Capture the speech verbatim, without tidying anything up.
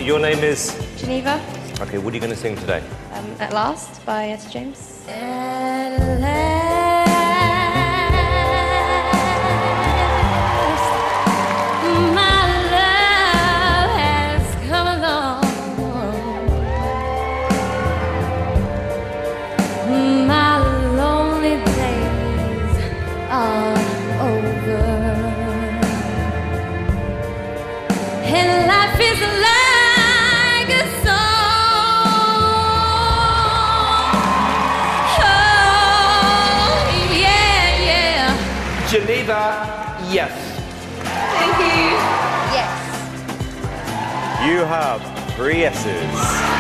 your name is? Geneva. Okay, what are you going to sing today? Um, At Last by Etta James. At last, my love has come along. My lonely days are over, and life is like a song. Oh, yeah, yeah. Geneva, yes. Thank you. Yes. You have three yeses.